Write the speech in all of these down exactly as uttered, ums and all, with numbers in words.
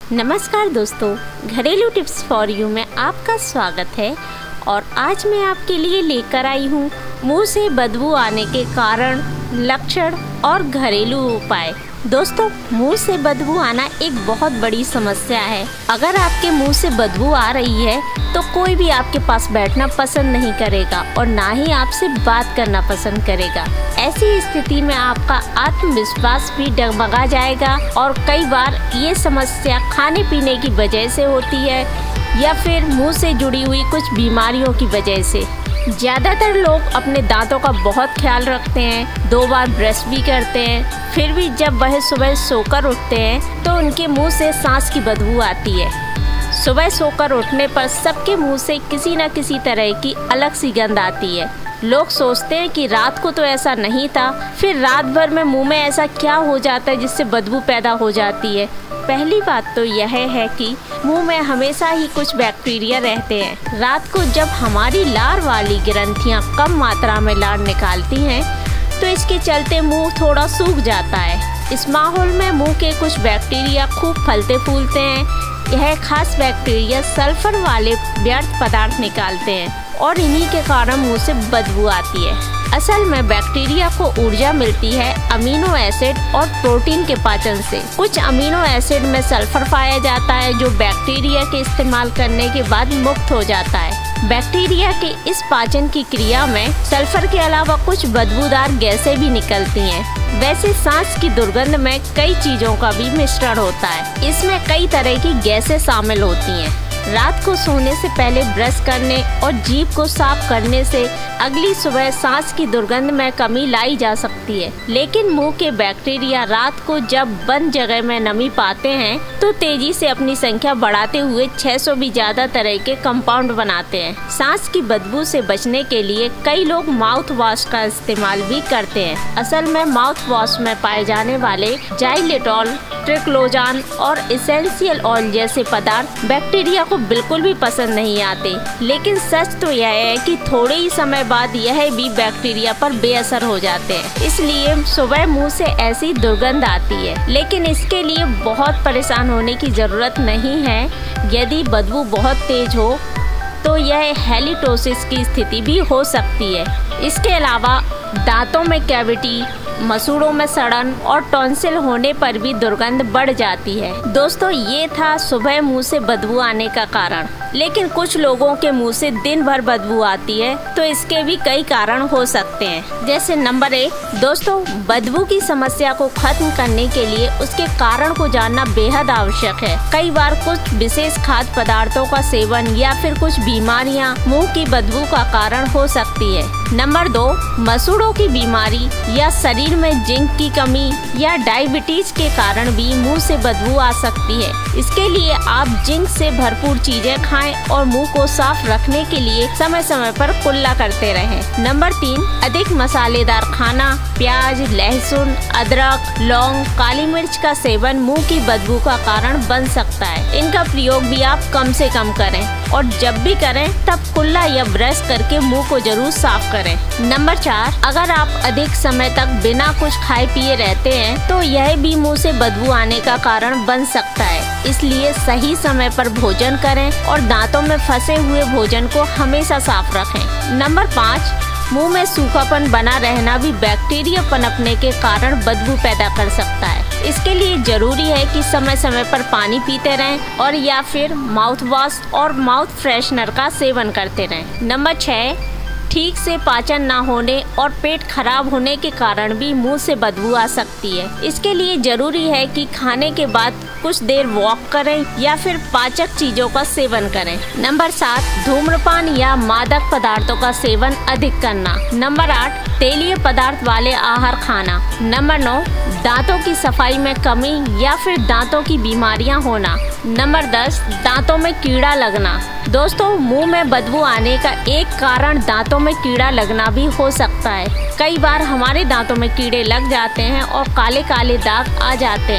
नमस्कार दोस्तों, घरेलू टिप्स फॉर यू में आपका स्वागत है। और आज मैं आपके लिए लेकर आई हूँ मुंह से बदबू आने के कारण, लक्षण और घरेलू उपाय। दोस्तों, मुंह से बदबू आना एक बहुत बड़ी समस्या है। अगर आपके मुंह से बदबू आ रही है तो कोई भी आपके पास बैठना पसंद नहीं करेगा और ना ही आपसे बात करना पसंद करेगा। ऐसी स्थिति में आपका आत्मविश्वास भी डगमगा जाएगा और कई बार ये समस्या खाने पीने की वजह से होती है या फिर मुंह से जुड़ी हुई कुछ बीमारियों की वजह से। ज़्यादातर लोग अपने दांतों का बहुत ख्याल रखते हैं, दो बार ब्रश भी करते हैं, फिर भी जब वह सुबह सोकर उठते हैं तो उनके मुंह से सांस की बदबू आती है। सुबह सोकर उठने पर सबके मुंह से किसी न किसी तरह की अलग सी गंध आती है। लोग सोचते हैं कि रात को तो ऐसा नहीं था, फिर रात भर में मुंह में ऐसा क्या हो जाता है जिससे बदबू पैदा हो जाती है। पहली बात तो यह है कि मुंह में हमेशा ही कुछ बैक्टीरिया रहते हैं। रात को जब हमारी लार वाली ग्रंथियां कम मात्रा में लार निकालती हैं तो इसके चलते मुंह थोड़ा सूख जाता है। इस माहौल में मुंह के कुछ बैक्टीरिया खूब फलते फूलते हैं। यह खास बैक्टीरिया सल्फर वाले व्यर्थ पदार्थ निकालते हैं और इन्हीं के कारण मुंह से बदबू आती है। असल में बैक्टीरिया को ऊर्जा मिलती है अमीनो एसिड और प्रोटीन के पाचन से। कुछ अमीनो एसिड में सल्फर पाया जाता है जो बैक्टीरिया के इस्तेमाल करने के बाद मुक्त हो जाता है। बैक्टीरिया के इस पाचन की क्रिया में सल्फर के अलावा कुछ बदबूदार गैसें भी निकलती हैं। वैसे सांस की दुर्गंध में कई चीजों का भी मिश्रण होता है। इसमें कई तरह की गैसें शामिल होती हैं। रात को सोने से पहले ब्रश करने और जीभ को साफ करने से अगली सुबह सांस की दुर्गंध में कमी लाई जा सकती है। लेकिन मुंह के बैक्टीरिया रात को जब बंद जगह में नमी पाते हैं तो तेजी से अपनी संख्या बढ़ाते हुए छह सौ भी ज्यादा तरह के कंपाउंड बनाते हैं। सांस की बदबू से बचने के लिए कई लोग माउथ वॉश का इस्तेमाल भी करते हैं। असल में माउथ वॉश में पाए जाने वाले जाइलेटॉल, ट्रिक्लोजान और एसेंशियल ऑयल जैसे पदार्थ बैक्टीरिया को बिल्कुल भी पसंद नहीं आते। लेकिन सच तो यह है कि थोड़े ही समय बाद यह भी बैक्टीरिया पर बेअसर हो जाते हैं। इसलिए सुबह मुंह से ऐसी दुर्गंध आती है। लेकिन इसके लिए बहुत परेशान होने की जरूरत नहीं है। यदि बदबू बहुत तेज हो तो यह हैलिटोसिस की स्थिति भी हो सकती है। इसके अलावा दांतों में कैविटी, मसूड़ों में सड़न और टॉन्सिल होने पर भी दुर्गंध बढ़ जाती है। दोस्तों, ये था सुबह मुंह से बदबू आने का कारण। लेकिन कुछ लोगों के मुंह से दिन भर बदबू आती है तो इसके भी कई कारण हो सकते हैं। जैसे नंबर एक, दोस्तों, बदबू की समस्या को खत्म करने के लिए उसके कारण को जानना बेहद आवश्यक है। कई बार कुछ विशेष खाद्य पदार्थों का सेवन या फिर कुछ बीमारियां मुंह की बदबू का कारण हो सकती है। नंबर दो, मसूड़ों की बीमारी या शरीर में जिंक की कमी या डायबिटीज के कारण भी मुंह से बदबू आ सकती है। इसके लिए आप जिंक से भरपूर चीजें खाएं और मुंह को साफ रखने के लिए समय समय पर कुल्ला करते रहें। नंबर तीन, अधिक मसालेदार खाना, प्याज, लहसुन, अदरक, लौंग, काली मिर्च का सेवन मुंह की बदबू का कारण बन सकता है। इनका प्रयोग भी आप कम से कम करें और जब भी करें तब कुल्ला या ब्रश करके मुंह को जरूर साफ करें। नंबर चार, अगर आप अधिक समय तक बिना कुछ खाए पिए रहते हैं तो यह भी मुंह से बदबू आने का कारण बन सकता है। इसलिए सही समय पर भोजन करें और दांतों में फंसे हुए भोजन को हमेशा साफ रखें। नंबर पाँच, मुंह में सूखापन बना रहना भी बैक्टीरिया पनपने के कारण बदबू पैदा कर सकता है। इसके लिए जरूरी है कि समय समय पर पानी पीते रहें और या फिर माउथ वॉश और माउथ फ्रेशनर का सेवन करते रहें। नंबर छह, ठीक से पाचन ना होने और पेट खराब होने के कारण भी मुंह से बदबू आ सकती है। इसके लिए जरूरी है कि खाने के बाद कुछ देर वॉक करें या फिर पाचक चीजों का सेवन करें। नंबर सात, धूम्रपान या मादक पदार्थों का सेवन अधिक करना। नंबर आठ, तेलीय पदार्थ वाले आहार खाना। नंबर नौ, दांतों की सफाई में कमी या फिर दांतों की बीमारियां होना। नंबर दस, दांतों में कीड़ा लगना। दोस्तों, मुंह में बदबू आने का एक कारण दांतों में कीड़ा लगना भी हो सकता है। कई बार हमारे दांतों में कीड़े लग जाते हैं और काले काले दाग आ जाते हैं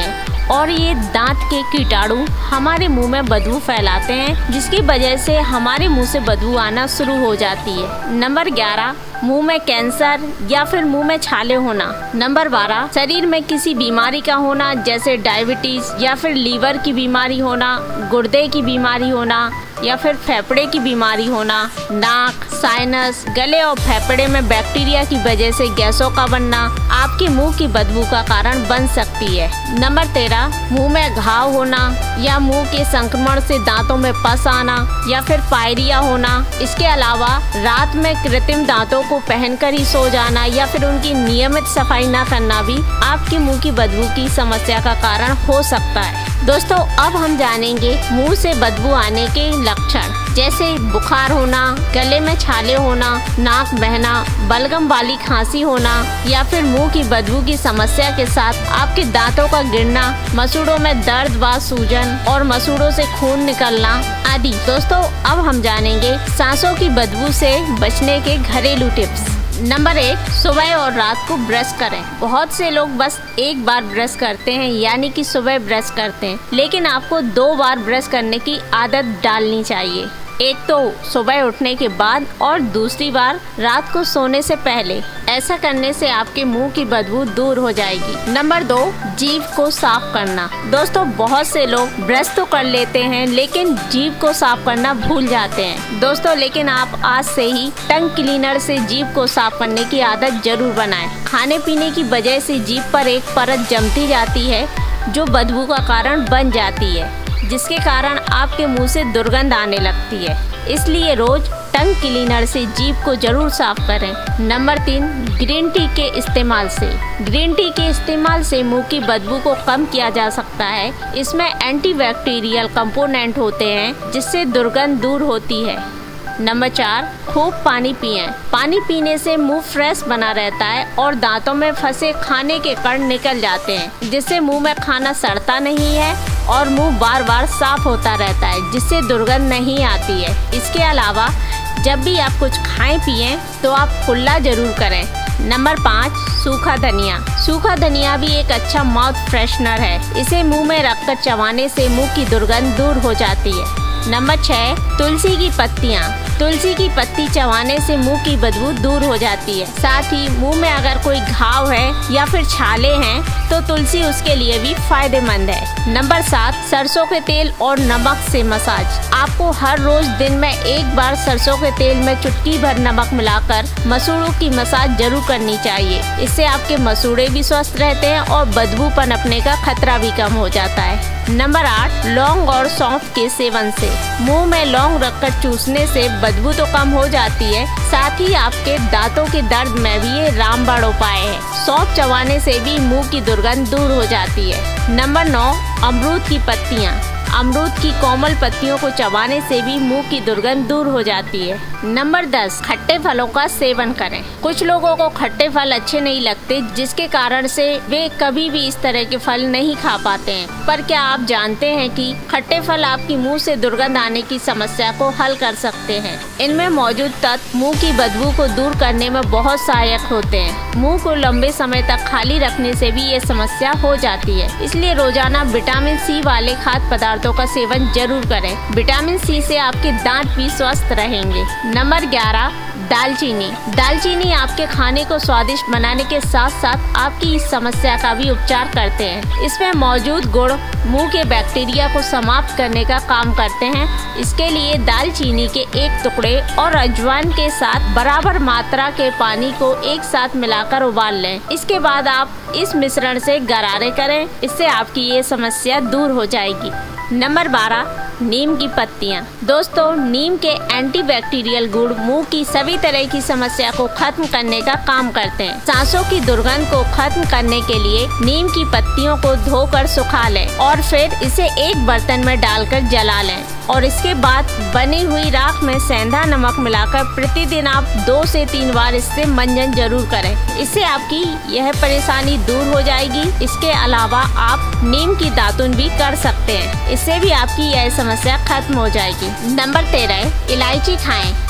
और ये दांत के कीटाणु हमारे मुंह में बदबू फैलाते हैं, जिसकी वजह से हमारे मुंह से बदबू आना शुरू हो जाती है। नंबर ग्यारह, मुंह में कैंसर या फिर मुंह में छाले होना। नंबर बारह, शरीर में किसी बीमारी का होना, जैसे डायबिटीज या फिर लीवर की बीमारी होना, गुर्दे की बीमारी होना या फिर फेफड़े की बीमारी होना। नाक, साइनस, गले और फेफड़े में बैक्टीरिया की वजह से गैसों का बनना आपके मुंह की बदबू का कारण बन सकती है। नंबर तेरह, मुंह में घाव होना या मुंह के संक्रमण से दांतों में पस आना या फिर पायरिया होना। इसके अलावा रात में कृत्रिम दांतों को पहनकर ही सो जाना या फिर उनकी नियमित सफाई न करना भी आपके मुंह की बदबू की समस्या का कारण हो सकता है। दोस्तों, अब हम जानेंगे मुंह से बदबू आने के लक्षण, जैसे बुखार होना, गले में छाले होना, नाक बहना, बलगम वाली खांसी होना या फिर मुंह की बदबू की समस्या के साथ आपके दांतों का गिरना, मसूड़ों में दर्द व सूजन और मसूड़ों से खून निकलना आदि। दोस्तों, अब हम जानेंगे सांसों की बदबू से बचने के घरेलू टिप्स। नंबर एक, सुबह और रात को ब्रश करें। बहुत से लोग बस एक बार ब्रश करते हैं, यानी कि सुबह ब्रश करते हैं, लेकिन आपको दो बार ब्रश करने की आदत डालनी चाहिए। एक तो सुबह उठने के बाद और दूसरी बार रात को सोने से पहले। ऐसा करने से आपके मुंह की बदबू दूर हो जाएगी। नंबर दो, जीभ को साफ करना। दोस्तों, बहुत से लोग ब्रश तो कर लेते हैं लेकिन जीभ को साफ करना भूल जाते हैं। दोस्तों, लेकिन आप आज से ही टंग क्लीनर से जीभ को साफ करने की आदत जरूर बनाएं। खाने पीने की वजह से जीभ पर एक परत जमती जाती है जो बदबू का कारण बन जाती है, जिसके कारण आपके मुंह से दुर्गंध आने लगती है। इसलिए रोज टंग क्लीनर से जीभ को जरूर साफ करें। नंबर तीन, ग्रीन टी के इस्तेमाल से। ग्रीन टी के इस्तेमाल से मुंह की बदबू को कम किया जा सकता है। इसमें एंटीबैक्टीरियल कंपोनेंट होते हैं जिससे दुर्गंध दूर होती है। नंबर चार, खूब पानी पिएं। पानी पीने से मुंह फ्रेश बना रहता है और दांतों में फंसे खाने के कण निकल जाते हैं, जिससे मुंह में खाना सड़ता नहीं है और मुंह बार बार साफ होता रहता है, जिससे दुर्गंध नहीं आती है। इसके अलावा जब भी आप कुछ खाएं पिएं तो आप कुल्ला जरूर करें। नंबर पाँच, सूखा धनिया। सूखा धनिया भी एक अच्छा माउथ फ्रेशनर है। इसे मुंह में रखकर चबाने से मुंह की दुर्गंध दूर हो जाती है। नंबर छह, तुलसी की पत्तियाँ। तुलसी की पत्ती चबाने से मुंह की बदबू दूर हो जाती है। साथ ही मुंह में अगर कोई घाव है या फिर छाले हैं तो तुलसी उसके लिए भी फायदेमंद है। नंबर सात, सरसों के तेल और नमक से मसाज। आपको हर रोज दिन में एक बार सरसों के तेल में चुटकी भर नमक मिलाकर मसूड़ों की मसाज जरूर करनी चाहिए। इससे आपके मसूड़े भी स्वस्थ रहते हैं और बदबू पनपने का खतरा भी कम हो जाता है। नंबर आठ, लौंग और सौंफ के सेवन से। मुंह में लौंग रखकर चूसने से बदबू तो कम हो जाती है, साथ ही आपके दांतों के दर्द में भी ये रामबाण उपाय है। सौंफ चबाने से भी मुंह की दुर्गंध दूर हो जाती है। नंबर नौ, अमरूद की पत्तियाँ। अमरूद की कोमल पत्तियों को चबाने से भी मुंह की दुर्गंध दूर हो जाती है। नंबर दस, खट्टे फलों का सेवन करें। कुछ लोगों को खट्टे फल अच्छे नहीं लगते, जिसके कारण से वे कभी भी इस तरह के फल नहीं खा पाते हैं। पर क्या आप जानते हैं कि खट्टे फल आपकी मुंह से दुर्गंध आने की समस्या को हल कर सकते हैं। इनमें मौजूद तत्व मुंह की बदबू को दूर करने में बहुत सहायक होते हैं। मुंह को लंबे समय तक खाली रखने से भी ये समस्या हो जाती है। इसलिए रोजाना विटामिन सी वाले खाद्य पदार्थों का सेवन जरूर करें। विटामिन सी से आपके दांत भी स्वस्थ रहेंगे। नंबर ग्यारह, दालचीनी। दालचीनी आपके खाने को स्वादिष्ट बनाने के साथ साथ आपकी इस समस्या का भी उपचार करते हैं। इसमें मौजूद गुण मुंह के बैक्टीरिया को समाप्त करने का काम करते हैं। इसके लिए दालचीनी के एक टुकड़े और अजवाइन के साथ बराबर मात्रा के पानी को एक साथ मिलाकर उबाल लें। इसके बाद आप इस मिश्रण से गरारे करें। इससे आपकी ये समस्या दूर हो जाएगी। नंबर बारह, नीम की पत्तियाँ। दोस्तों, नीम के एंटीबैक्टीरियल गुण मुंह की सभी तरह की समस्या को खत्म करने का काम करते हैं। सांसों की दुर्गंध को खत्म करने के लिए नीम की पत्तियों को धोकर सुखा लें और फिर इसे एक बर्तन में डालकर जला लें और इसके बाद बनी हुई राख में सेंधा नमक मिलाकर प्रतिदिन आप दो से तीन बार इससे मंजन जरूर करें। इससे आपकी यह परेशानी दूर हो जाएगी। इसके अलावा आप नीम की दातुन भी कर सकते हैं। इससे भी आपकी यह समस्या खत्म हो जाएगी। नंबर तेरह, इलायची खाएं।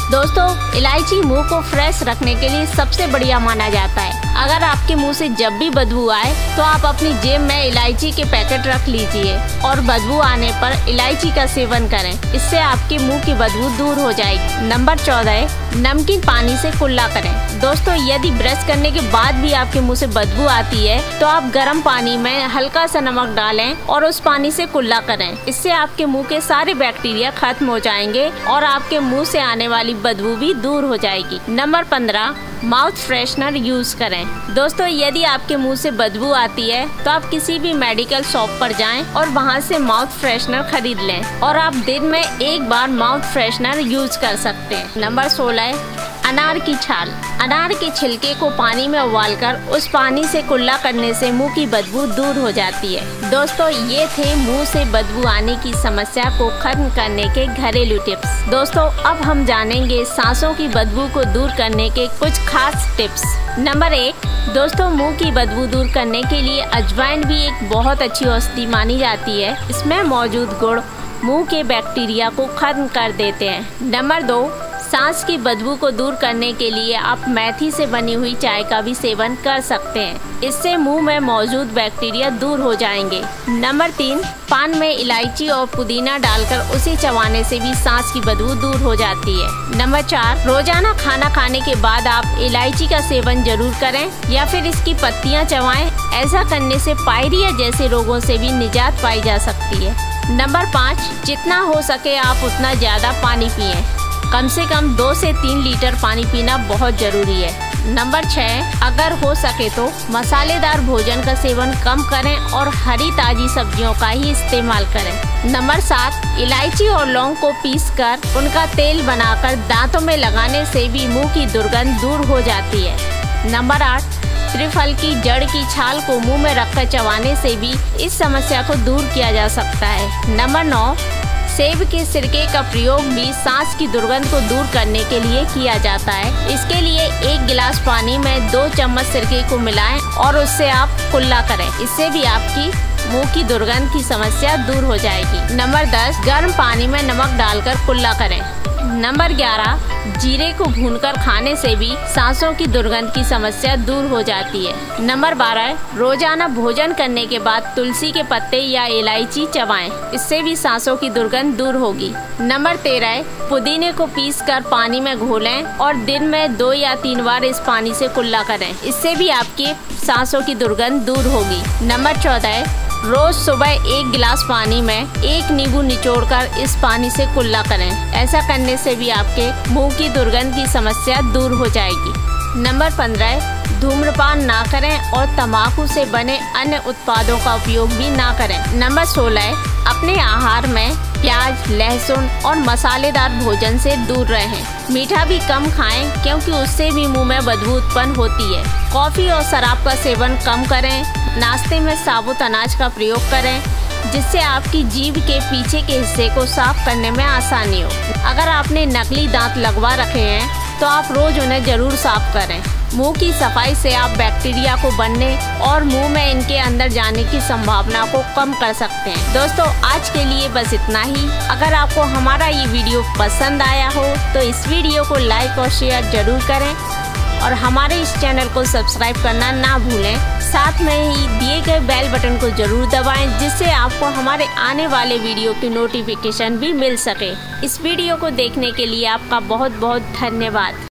दोस्तों, इलायची मुंह को फ्रेश रखने के लिए सबसे बढ़िया माना जाता है। अगर आपके मुंह से जब भी बदबू आए तो आप अपनी जेब में इलायची के पैकेट रख लीजिए और बदबू आने पर इलायची का सेवन करें। इससे आपके मुंह की बदबू दूर हो जाएगी। नंबर चौदह, नमकीन पानी से कुल्ला करें। दोस्तों, यदि ब्रश करने के बाद भी आपके मुंह से बदबू आती है तो आप गर्म पानी में हल्का सा नमक डालें और उस पानी से कुल्ला करें। इससे आपके मुंह के सारे बैक्टीरिया खत्म हो जाएंगे और आपके मुंह से आने वाली बदबू भी दूर हो जाएगी। नंबर पंद्रह, माउथ फ्रेशनर यूज करें। दोस्तों, यदि आपके मुंह से बदबू आती है तो आप किसी भी मेडिकल शॉप पर जाएं और वहां से माउथ फ्रेशनर खरीद लें और आप दिन में एक बार माउथ फ्रेशनर यूज कर सकते हैं। नंबर सोलह, अनार की छाल। अनार के छिलके को पानी में उबालकर उस पानी से कुल्ला करने से मुंह की बदबू दूर हो जाती है। दोस्तों, ये थे मुंह से बदबू आने की समस्या को खत्म करने के घरेलू टिप्स। दोस्तों, अब हम जानेंगे सांसों की बदबू को दूर करने के कुछ खास टिप्स। नंबर एक, दोस्तों, मुंह की बदबू दूर करने के लिए अजवाइन भी एक बहुत अच्छी औषधि मानी जाती है। इसमें मौजूद गुण मुंह के बैक्टीरिया को खत्म कर देते हैं। नंबर दो, सांस की बदबू को दूर करने के लिए आप मेथी से बनी हुई चाय का भी सेवन कर सकते हैं। इससे मुंह में मौजूद बैक्टीरिया दूर हो जाएंगे। नंबर तीन, पान में इलायची और पुदीना डालकर उसे चबाने से भी सांस की बदबू दूर हो जाती है। नंबर चार, रोजाना खाना खाने के बाद आप इलायची का सेवन जरूर करें या फिर इसकी पत्तियां चबाएं। ऐसा करने से पायरिया जैसे रोगों से भी निजात पाई जा सकती है। नंबर पाँच, जितना हो सके आप उतना ज्यादा पानी पिएं। कम से कम दो से तीन लीटर पानी पीना बहुत जरूरी है। नंबर छह, अगर हो सके तो मसालेदार भोजन का सेवन कम करें और हरी ताजी सब्जियों का ही इस्तेमाल करें। नंबर सात, इलायची और लौंग को पीसकर उनका तेल बनाकर दांतों में लगाने से भी मुंह की दुर्गंध दूर हो जाती है। नंबर आठ, त्रिफल की जड़ की छाल को मुंह में रखकर चबाने से भी इस समस्या को दूर किया जा सकता है। नंबर नौ, सेब के सिरके का प्रयोग भी सांस की दुर्गंध को दूर करने के लिए किया जाता है। इसके लिए एक गिलास पानी में दो चम्मच सिरके को मिलाएं और उससे आप कुल्ला करें। इससे भी आपकी मुंह की दुर्गंध की समस्या दूर हो जाएगी। नंबर दस, गर्म पानी में नमक डालकर कुल्ला करें। नंबर ग्यारह, जीरे को भूनकर खाने से भी सांसों की दुर्गंध की समस्या दूर हो जाती है। नंबर बारह, रोजाना भोजन करने के बाद तुलसी के पत्ते या इलायची चबाएं। इससे भी सांसों की दुर्गंध दूर होगी। नंबर तेरह, पुदीने को पीसकर पानी में घोलें और दिन में दो या तीन बार इस पानी से कुल्ला करें। इससे भी आपकी सांसों की दुर्गंध दूर होगी। नंबर चौदह, रोज सुबह एक गिलास पानी में एक नींबू निचोड़कर इस पानी से कुल्ला करें। ऐसा करने से भी आपके मुंह की दुर्गंध की समस्या दूर हो जाएगी। नंबर पंद्रह, धूम्रपान ना करें और तंबाकू से बने अन्य उत्पादों का उपयोग भी ना करें। नंबर सोलह, अपने आहार में प्याज, लहसुन और मसालेदार भोजन से दूर रहें। मीठा भी कम खाएं क्योंकि उससे भी मुंह में बदबू उत्पन्न होती है। कॉफी और शराब का सेवन कम करें। नाश्ते में साबुत अनाज का प्रयोग करें जिससे आपकी जीभ के पीछे के हिस्से को साफ करने में आसानी हो। अगर आपने नकली दांत लगवा रखे हैं तो आप रोज उन्हें जरूर साफ करें। मुंह की सफाई से आप बैक्टीरिया को बनने और मुंह में इनके अंदर जाने की संभावना को कम कर सकते हैं। दोस्तों, आज के लिए बस इतना ही। अगर आपको हमारा ये वीडियो पसंद आया हो तो इस वीडियो को लाइक और शेयर जरूर करें और हमारे इस चैनल को सब्सक्राइब करना ना भूलें। साथ में ही दिए गए बेल बटन को जरूर दबाएं जिससे आपको हमारे आने वाले वीडियो की नोटिफिकेशन भी मिल सके। इस वीडियो को देखने के लिए आपका बहुत बहुत धन्यवाद।